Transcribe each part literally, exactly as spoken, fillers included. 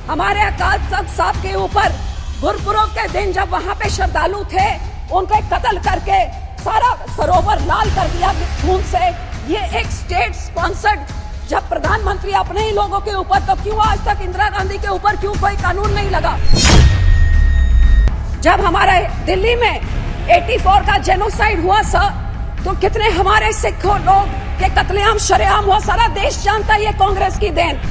हमारे अकाल तख्त साहब के ऊपर गुरपुरब के दिन जब वहां पे श्रद्धालु थे उनके कत्ल करके सारा सरोवर लाल कर दिया खून से। ये एक स्टेट स्पॉन्सर्ड जब प्रधानमंत्री अपने ही लोगों के ऊपर, तो क्यों आज तक इंदिरा गांधी के ऊपर क्यों कोई कानून नहीं लगा? जब हमारे दिल्ली में चौरासी का जेनोसाइड हुआ सर, तो कितने हमारे सिखों लोग के कत्लेआम शरेआम हुआ, सारा देश जानता है ये कांग्रेस की देन।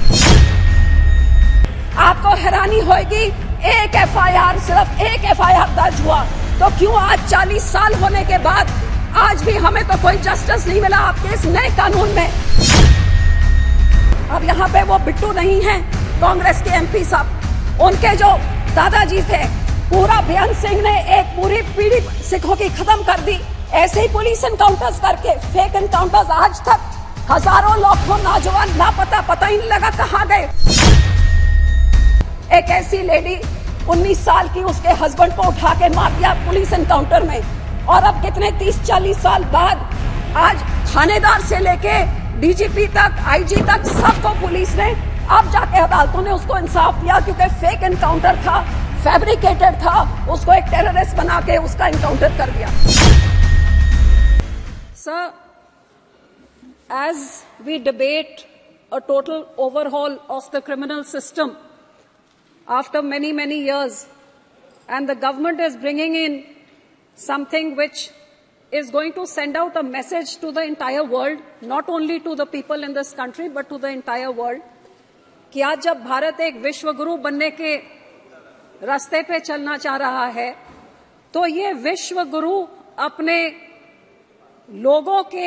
आपको हैरानी होगी, एक एफ आई आर, सिर्फ एक एफ आई आर दर्ज हुआ, तो क्यों आज चालीस साल होने के बाद आज भी हमें तो कोई जस्टिस नहीं मिला आपके इस नए कानून में? अब यहाँ पे वो बिट्टू नहीं है कांग्रेस के एम पी साहब, उनके जो दादाजी थे, पूरा बेअंत सिंह ने एक पूरी पीढ़ी सिखों की खत्म कर दी। ऐसे ही पुलिस एनकाउंटर्स करके, फेक एनकाउंटर्स, आज तक हजारों लाखों नौजवान लापता, पता ही नहीं लगा कहाँ गए। एक ऐसी लेडी उन्नीस साल की, उसके हस्बैंड को उठा के मार दिया पुलिस एनकाउंटर में, और अब कितने तीस चालीस साल बाद आज थानेदार से लेके डी जी पी तक, आई जी तक, सबको पुलिस ने अब जाके अदालतों ने उसको इंसाफ दिया, क्योंकि फेक एनकाउंटर था, फैब्रिकेटेड था, उसको एक टेररिस्ट बना के उसका एनकाउंटर कर दिया। Sir, as we debate a total overhaul of the criminal system after many, many years, and the government is bringing in something which is going to send out a message to the entire world, not only to the people in this country, but to the entire world, कि आज जब भारत एक विश्व गुरु बनने के रास्ते पे चलना चाह रहा है, तो ये विश्व गुरु अपने लोगों के,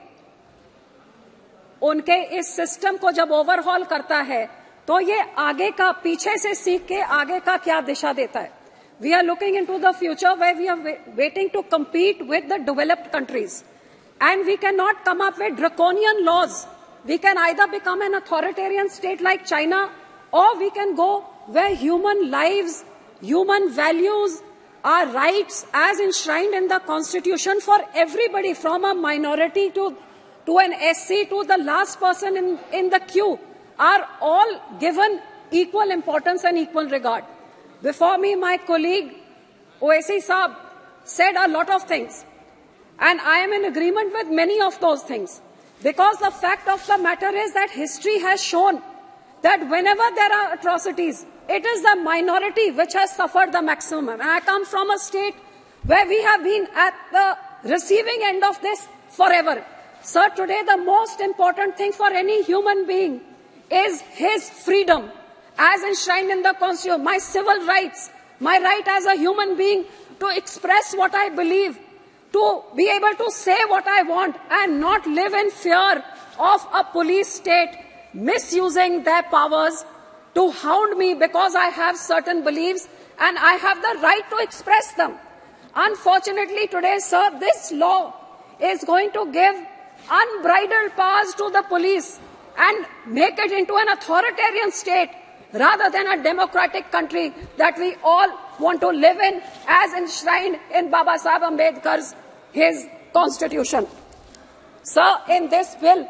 उनके इस सिस्टम को जब ओवरहॉल करता है, तो ये आगे का, पीछे से सीख के आगे का क्या दिशा देता है? We are looking into the future where we are waiting to compete with the developed countries, and we cannot come up with draconian laws. We can either become an authoritarian state like China, or we can go where human lives, human values, our rights as enshrined in the Constitution for everybody, from a minority to, to an S C to the last person in, in the queue, are all given equal importance and equal regard. Before me, my colleague Owaisi Saab said a lot of things, and I am in agreement with many of those things, because the fact of the matter is that history has shown that whenever there are atrocities, it is the minority which has suffered the maximum. And I come from a state where we have been at the receiving end of this forever. Sir, today the most important thing for any human being is his freedom as enshrined in the Constitution, my civil rights, my right as a human being to express what I believe, to be able to say what I want, and not live in fear of a police state misusing their powers to hound me because I have certain beliefs and I have the right to express them. Unfortunately today, sir, this law is going to give unbridled powers to the police and make it into an authoritarian state rather than a democratic country that we all want to live in, as enshrined in Baba Saheb Ambedkar's his constitution. Sir, in this bill,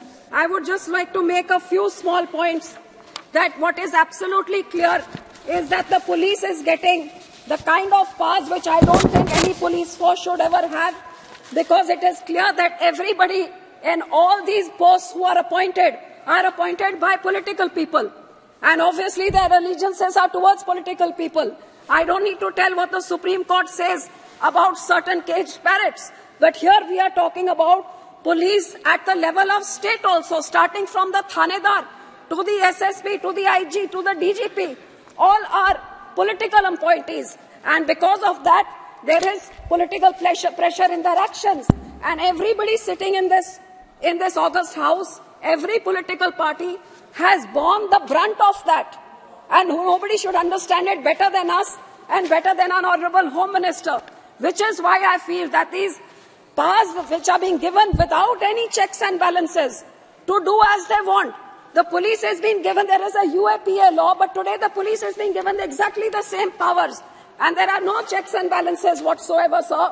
I would just like to make a few small points. That what is absolutely clear is that the police is getting the kind of powers which I don't think any police force should ever have, because it is clear that everybody in all these posts who are appointed are appointed by political people. And obviously their allegiances are towards political people. I don't need to tell what the Supreme Court says about certain caged parrots. But here we are talking about police at the level of state also, starting from the Thanedar to the S S P, to the I G, to the D G P. All are political appointees. And because of that, there is political pressure, pressure in their actions. And everybody sitting in this, in this August House, every political party has borne the brunt of that. And nobody should understand it better than us and better than our Honorable Home Minister. Which is why I feel that these powers which are being given without any checks and balances to do as they want. The police has been given, there is a U A P A law, but today the police has been given exactly the same powers. And there are no checks and balances whatsoever, sir.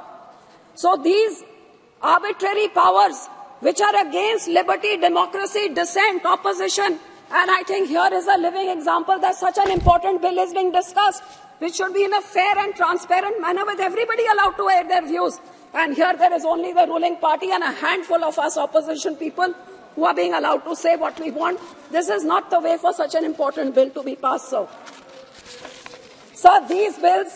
So these arbitrary powers which are against liberty, democracy, dissent, opposition, And I think here is a living example that such an important bill is being discussed, which should be in a fair and transparent manner with everybody allowed to air their views. And here there is only the ruling party and a handful of us opposition people who are being allowed to say what we want. This is not the way for such an important bill to be passed, sir. Sir, these bills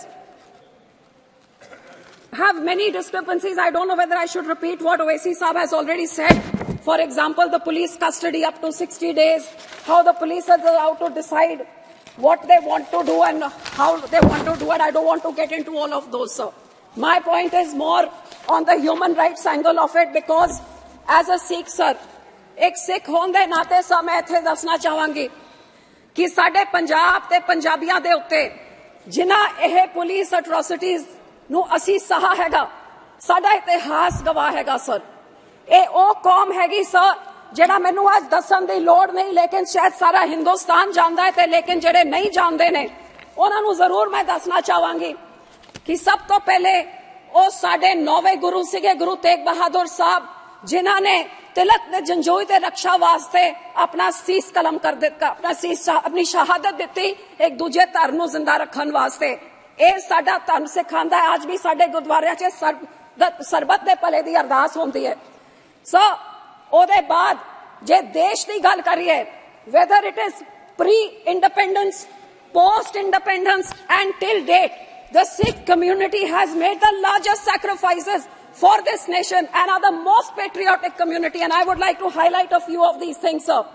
have many discrepancies. I don't know whether I should repeat what Owaisi Saab has already said. For example, the police custody up to sixty days, how the police is allowed to decide what they want to do and how they want to do it. I don't want to get into all of those, sir. My point is more on the human rights angle of it, because as a Sikh, sir, एक सिख होने के नाते sir मैं इत्थे दसना चाहांगी कि साडे पंजाब ते पंजाबियां दे उत्ते जिन्हां यह पुलिस अट्रोसिटीज नूं असीं सहा हैगा, साडा इतिहास गवाह हैगा सर। ये ओ कौम हैगी सर जिहड़ा मैनूं अज दसन दी लोड़ नहीं, लेकिन शायद सारा हिंदुस्तान जानदा है, ते लेकिन जिहड़े नहीं जानदे ने उन्हां नूं जरूर मैं दसना चाहांगी कि सब तो पहले ओ साडे नौवें गुरु सिगे, गुरु तेग बहादुर साहब, जिन्हां ने तिलक ने जंजोई ते रक्षा वास्ते अपना सीस कलम कर दिता, अपना सीस अपनी शहादत दी एक दूजे धर्म नूं जिंदा रखण वास्ते। ये साडा धर्म सिखांदा है। अज भी साडे गुरुद्वारियां च सरबत दे भले दी अरदास होंदी है। सो ओदे बाद जे देश की गल करिए, whether it is pre independence, post independence and till date, the Sikh community has made the largest sacrifices for this nation and are the most patriotic community, and I would like to highlight a few of these things, sir.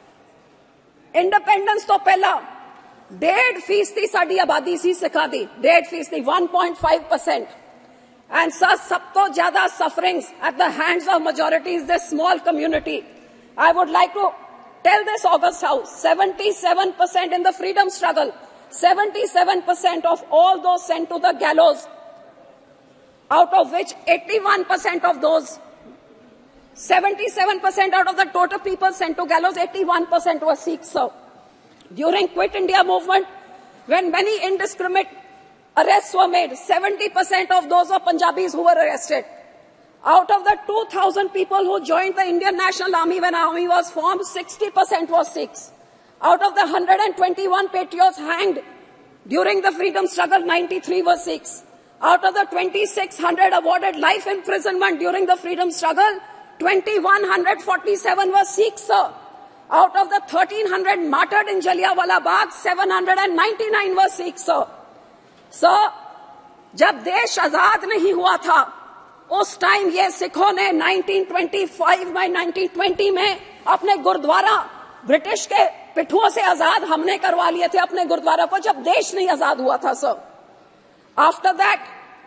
Independence to pehla डेढ़ फीसदी साडी आबादी सी सिखा दी, डेढ़ फीसदी one point five percent, and sir सब तो ज्यादा sufferings at the hands of majorities this small community. I would like to tell this August House, seventy-seven percent in the freedom struggle, seventy-seven percent of all those sent to the gallows, out of which eighty-one percent of those, seventy-seven percent out of the total people sent to gallows, eighty-one percent were Sikhs, sir. During Quit India movement, when many indiscriminate arrests were made, seventy percent of those were Punjabis who were arrested. Out of the two thousand people who joined the Indian National Army when army was formed, sixty percent were Sikhs. Out of the one hundred twenty-one patriots hanged during the freedom struggle, ninety-three were Sikhs. Out of the twenty-six hundred awarded life imprisonment during the freedom struggle, two thousand one hundred forty-seven were Sikhs, sir. Out of the thirteen hundred martyred in Jallianwala Bagh, seven hundred ninety-nine were Sikhs, sir. Sir, जब देश आजाद नहीं हुआ था, उस time ये सिखों ने nineteen twenty-five में nineteen twenty में अपने गुरुद्वारा ब्रिटिश के पिठुओं से आजाद हमने करवा लिए थे, अपने गुरुद्वारा को, जब देश नहीं आजाद हुआ था, sir. After that,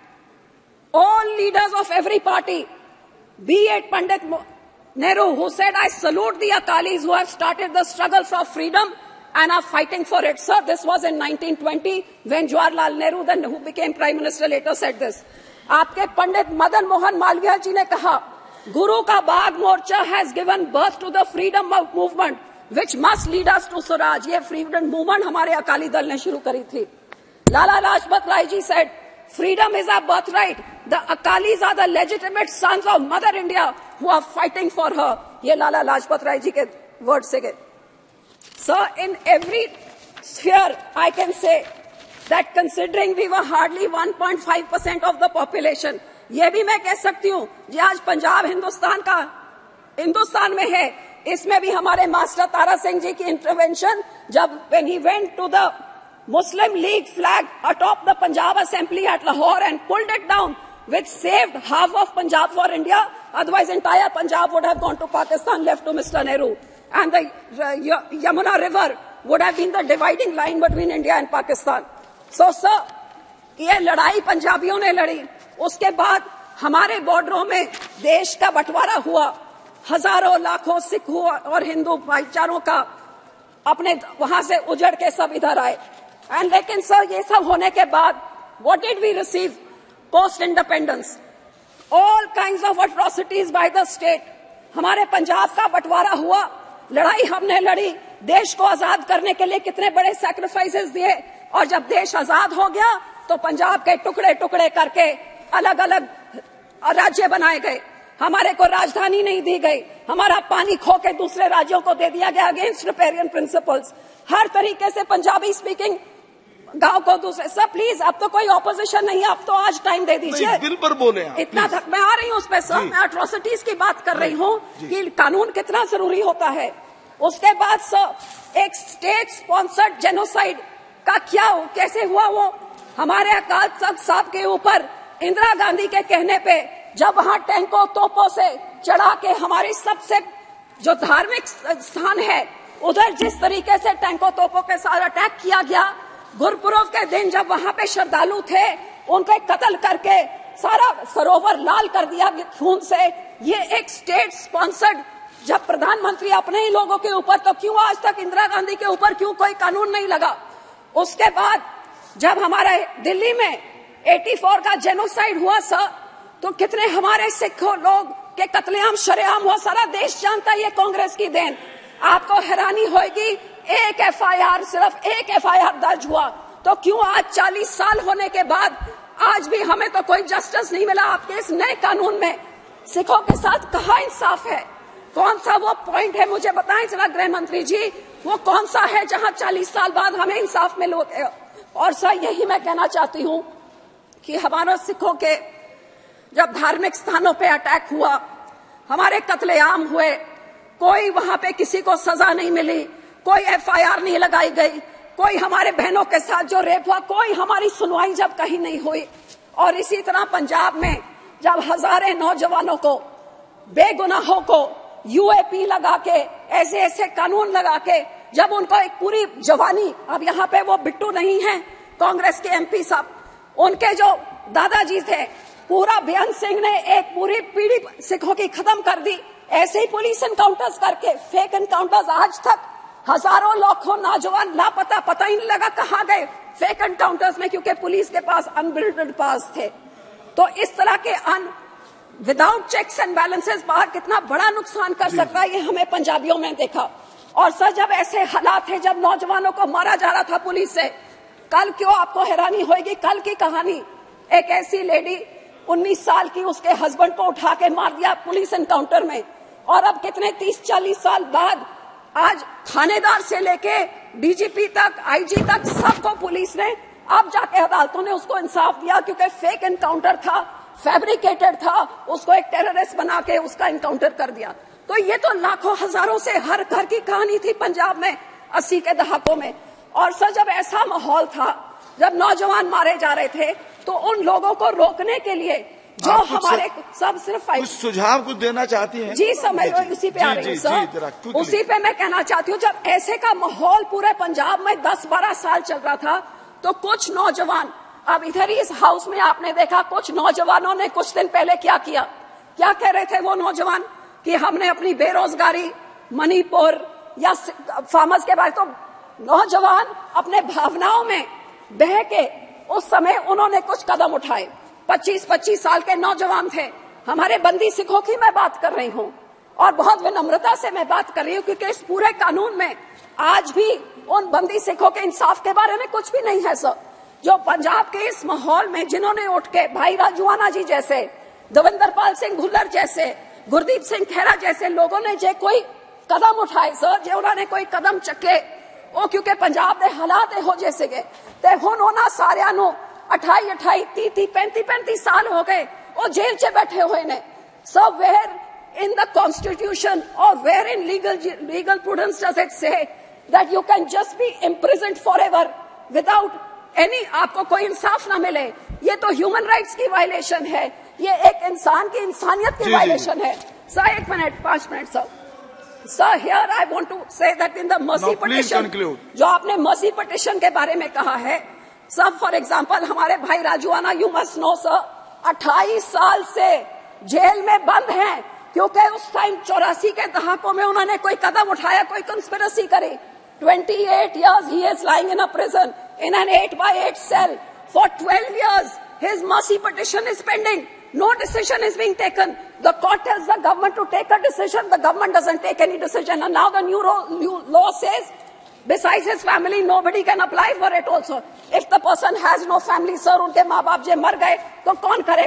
all leaders of every party, be it Pandit Nehru, who said, I salute the Akalis who have started the struggle for freedom and are fighting for it. Sir, this was in nineteen twenty when Jawaharlal Nehru, then who became Prime Minister, later said this. आपके पंडित मदन मोहन मालवीय जी ने कहा, गुरु का बाग मोर्चा has given birth to the freedom movement which must lead us to Swaraj. ये freedom movement हमारे अकाली दल ने शुरू करी थी. Lala Lajpat Rai ji said, freedom is our birthright. The Akalis are the legitimate sons of Mother India who are fighting for her. ये Lala Lajpat Rai ji के words से गए. So in every sphere, I can say that considering we were hardly one point five percent of the population, ये भी मैं कह सकती हूँ, जी आज पंजाब हिंदुस्तान का हिंदुस्तान में है, इसमें भी हमारे मास्टर तारा सिंह जी की इंटरवेंशन, जब when he went to the Muslim League flag atop the Punjab Assembly at Lahore and pulled it down, which saved half of Punjab for India. Otherwise, entire Punjab would have gone to Pakistan, left to Mister Nehru. And the uh, Yamuna River would have been the dividing line between India and Pakistan. So, sir, ये लड़ाई पंजाबियों ने लड़ी. उसके बाद हमारे बॉर्डरों में देश का बंटवारा हुआ. हजारों लाखों सिख और हिंदू भाईचारों का अपने वहां से उजड़ के सब इधर आए. And लेकिन सर ये सब होने के बाद what did we receive post independence? All kinds of atrocities by the state. हमारे पंजाब का बंटवारा हुआ, लड़ाई हमने लड़ी, देश को आजाद करने के लिए कितने बड़े सैक्रिफाइसेस दिए, और जब देश आजाद हो गया तो पंजाब के टुकड़े टुकड़े करके अलग अलग राज्य बनाए गए. हमारे को राजधानी नहीं दी गई, हमारा पानी खो के दूसरे राज्यों को दे दिया गया अगेंस्ट रिपेरियन प्रिंसिपल्स। हर तरीके से पंजाबी स्पीकिंग गांव को दूसरे। सर प्लीज, अब तो कोई ऑपोजिशन नहीं है, अब तो आज टाइम दे दीजिए। बिल पर बोले आप, इतना तक मैं आ रही हूँ उस पर सर, मैं एट्रोसिटीज की बात कर रही हूँ कि कानून कितना जरूरी होता है। उसके बाद सर एक स्टेट स्पॉन्सर्ड जेनोसाइड का क्या हो, कैसे हुआ वो? हमारे अकाल तख्त साहब के ऊपर इंदिरा गांधी के कहने पे जब वहां टैंकों तोपों से चढ़ा के हमारी सबसे जो धार्मिक स्थान है उधर जिस तरीके से टैंकों तोपों के साथ अटैक किया गया, गुरपुरब के दिन जब वहां पे श्रद्धालु थे उनके कत्ल करके सारा सरोवर लाल कर दिया खून से। ये एक स्टेट स्पॉन्सर्ड, जब प्रधानमंत्री अपने ही लोगों के ऊपर, तो क्यों आज तक इंदिरा गांधी के ऊपर क्यों कोई कानून नहीं लगा? उसके बाद जब हमारे दिल्ली में चौरासी का जेनोसाइड हुआ सर, तो कितने हमारे सिखों लोग के कत्लेआम शरेआम हुआ, सारा देश जानता है ये कांग्रेस की देन। आपको हैरानी होगी, एक एफआईआर, सिर्फ एक एफआईआर दर्ज हुआ, तो क्यों आज चालीस साल होने के बाद आज भी हमें तो कोई जस्टिस नहीं मिला? आपके इस नए कानून में सिखों के साथ कहाँ इंसाफ है? कौन सा वो पॉइंट है, मुझे बताएं जरा गृह मंत्री जी, वो कौन सा है जहां चालीस साल बाद हमें इंसाफ मिले? और सर यही मैं कहना चाहती हूँ कि हमारे सिखों के जब धार्मिक स्थानों पे अटैक हुआ, हमारे कत्लेआम हुए, कोई वहां पे किसी को सजा नहीं मिली, कोई एफआईआर नहीं लगाई गई, कोई हमारे बहनों के साथ जो रेप हुआ कोई हमारी सुनवाई जब कहीं नहीं हुई। और इसी तरह पंजाब में जब हजारे नौजवानों को, बेगुनाहों को यूएपी लगा के, ऐसे ऐसे कानून लगा के, जब उनको एक पूरी जवानी, अब यहाँ पे वो बिट्टू नहीं है कांग्रेस के एमपी साहब, उनके जो दादाजी थे, पूरा बेअंत सिंह ने एक पूरी पीढ़ी सिखों की खत्म कर दी। ऐसे ही पुलिस एनकाउंटर्स करके, फेक एनकाउंटर्स, आज तक हजारों लाखों नौजवान लापता, पता ही नहीं लगा कहाँ गए फेक एनकाउंटर्स में, क्योंकि पुलिस के पास अनबिल्डेड पास थे। तो इस तरह के अन विदाउट चेक्स एंड बैलेंसेस बाहर कितना बड़ा नुकसान कर सकता है, ये हमें पंजाबियों में देखा। और सर जब ऐसे हालात थे, जब नौजवानों को मारा जा रहा था पुलिस से, कल क्यों आपको हैरानी होगी, कल की कहानी, एक ऐसी लेडी उन्नीस साल की, उसके हस्बैंड को उठा के मार दिया पुलिस एनकाउंटर में। और अब कितने तीस चालीस साल बाद आज थानेदार से लेके डीजीपी तक, आईजी तक, सबको पुलिस ने, अब जाके अदालतों ने उसको इंसाफ दिया, क्योंकि फेक एनकाउंटर था, फैब्रिकेटेड था, उसको एक टेररिस्ट बना के उसका एनकाउंटर कर दिया। तो ये तो लाखों हजारों से हर घर की कहानी थी पंजाब में अस्सी के दहाकों में। और सर जब ऐसा माहौल था, जब नौजवान मारे जा रहे थे, तो उन लोगों को रोकने के लिए जो हमारे सब सिर्फ कुछ सुझाव कुछ देना चाहती हैं? जी सर, मैं उसी पे आ रही हूँ सर, उसी पे मैं कहना चाहती हूँ। जब ऐसे का माहौल पूरे पंजाब में दस बारह साल चल रहा था, तो कुछ नौजवान, अब इधर ही इस हाउस में आपने देखा, कुछ नौजवानों ने कुछ दिन पहले क्या किया, क्या कह रहे थे वो नौजवान कि हमने अपनी बेरोजगारी, मणिपुर या फार्मर्स के बारे, तो नौजवान अपने भावनाओं में बह के उस समय उन्होंने कुछ कदम उठाए। पच्चीस पच्चीस साल के नौजवान थे, हमारे बंदी सिखों की मैं बात कर रही हूँ, और बहुत विनम्रता से मैं बात कर रही हूँ, क्योंकि इस पूरे कानून में आज भी उन बंदी सिखों के इंसाफ के बारे में कुछ भी नहीं है सर। जो पंजाब के इस माहौल में जिन्होंने उठ के, भाई राजूआना जी जैसे, दविंदर पाल सिंह भुल्लर जैसे, गुरदीप सिंह खेरा जैसे लोगों ने जो कोई कदम उठाए सर, जो उन्होंने कोई कदम चके, वो क्योंकि पंजाब के हालात हो जैसे गए, ते हुण उन्हां सारियां नूं अठाई अठाई तीह तीह पैंती पैंती साल हो गए, वो जेल च बैठे हुए ने। So where in the constitution और where in legal legal prudence does it say that you can just be imprisoned forever without any, आपको कोई इंसाफ ना मिले? ये तो ह्यूमन राइट्स की वायलेशन है, ये एक इंसान की इंसानियत की वायलेशन है। सर एक मिनट, पांच minute sir. Sir, here I want to say that in the mercy no, petition, जो आपने mercy petition के बारे में कहा है, सर फॉर एग्जाम्पल हमारे भाई Rajoana, you must know sir, अट्ठाईस साल से जेल में बंद हैं, क्योंकि उस टाइम चौरासी के दहाकों में उन्होंने कोई कदम उठाया, कोई कंस्पिरेसी करी। twenty-eight years he is lying in a prison in an eight by eight cell for twelve years. His mercy petition is pending. No decision is being taken. The court tells the government to take a decision. The government doesn't take any decision. And now the new, ro- new law says, besides his family, nobody can apply for it also. If the person has no family, sir, उनके माँ बाप जे मर गए, तो कौन करेगा?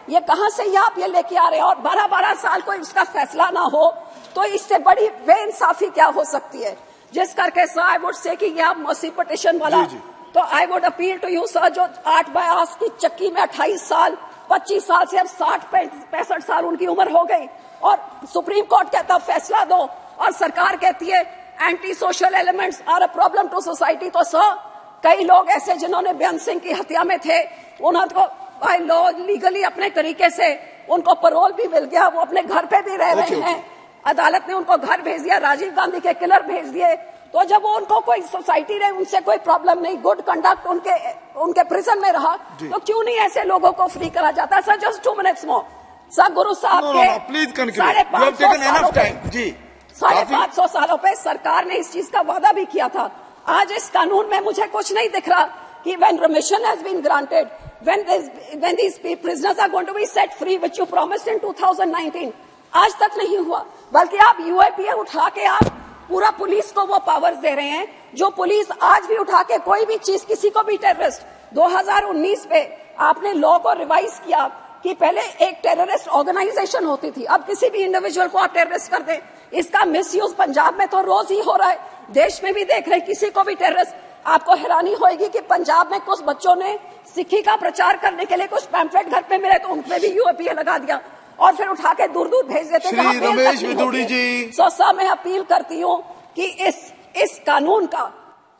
ये कहां से ये आप ये लेके आ रहे हैं? और बारह बारह साल कोई इसका फैसला ना हो तो इससे बड़ी बेइंसाफी क्या हो सकती है? जिस करके सर आई वुड से कि ये आप मर्सी पिटिशन वाला, तो I would appeal to you sir, जो आठ बयास की चक्की में अट्ठाईस साल पच्चीस साल से अब साठ पैंसठ साल उनकी उम्र हो गई और सुप्रीम कोर्ट कहता फैसला दो और सरकार कहती है anti social elements are a problem to society. तो सर कई लोग ऐसे जिन्होंने बेअंत सिंह की हत्या में थे, उनको बाय लॉ लीगली अपने तरीके से उनको पैरोल भी मिल गया, वो अपने घर पे भी रह रहे हैं, अदालत ने उनको घर भेज दिया, राजीव गांधी के किलर भेज दिए। तो जब वो उनको कोई सोसाइटी ने उनसे कोई प्रॉब्लम नहीं, गुड कंडक्ट उनके उनके प्रिजन में रहा, तो क्यों नहीं ऐसे लोगों को फ्री करा जाता? Sir just two minutes more sir, Guru Sahib no, के no, no, please conclude. साढ़े You have पाँच सौ taken enough सालों time. पे जी, साढ़े काफी- पाँच सौ सालों पे सरकार ने इस चीज का वादा भी किया था। आज इस कानून में मुझे कुछ नहीं दिख रहा कि when remission has been granted, when this, when these prisoners are going to be set free, which you promised in two thousand nineteen, आज तक नहीं हुआ। बल्कि आप यूएपीए उठा के आप पूरा पुलिस को वो पावर्स दे रहे हैं जो पुलिस आज भी उठा के कोई भी चीज किसी को भी टेररिस्ट, दो हज़ार उन्नीस पे आपने लॉ को रिवाइज किया कि पहले एक टेररिस्ट ऑर्गेनाइजेशन होती थी, अब किसी भी इंडिविजुअल को आप टेररिस्ट कर दें। इसका मिसयूज पंजाब में तो रोज ही हो रहा है, देश में भी देख रहे हैं किसी को भी टेररिस्ट। आपको हैरानी होगी कि पंजाब में कुछ बच्चों ने सिक्खी का प्रचार करने के लिए कुछ पैम्फलेट घर पे मिले तो उनपे भी यूएपीए लगा दिया और फिर उठा के दूर दूर भेज देते। श्री रमेश विदुड़ी जी, सो सर मैं अपील करती हूँ कि इस इस कानून का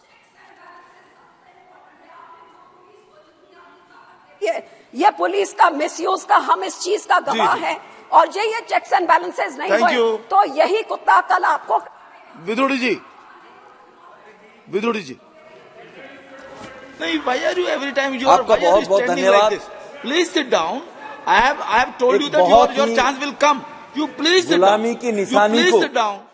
ये ये पुलिस का मिसयूज का हम इस चीज का गवाह है और ये ये चेक्स एंड बैलेंसेस नहीं हुए तो यही कुत्ता कल आपको। विदुड़ी जी, विदुड़ी जी, नहीं, why are you every time you are, आपका why are you बहुत बहुत standing धन्यवाद। like this? Please sit down. I have I have told एक you that your बहुत your he chance will come. You please sit down. गुलामी की You निशानी please को sit down.